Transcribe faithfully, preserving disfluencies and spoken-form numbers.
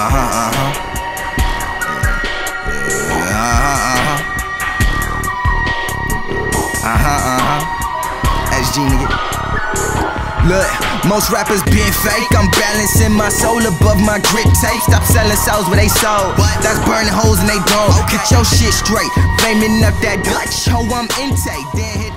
Uh-huh, uh-huh. Uh-huh, uh-huh. Uh-huh, uh-huh. S G nigga. Look, most rappers being fake. I'm balancing my soul above my grip tape. Stop selling souls where they sold. That's burning holes in they dome. Get your shit straight. Flaming up that Dutch. Ho, I'm intake. Then hit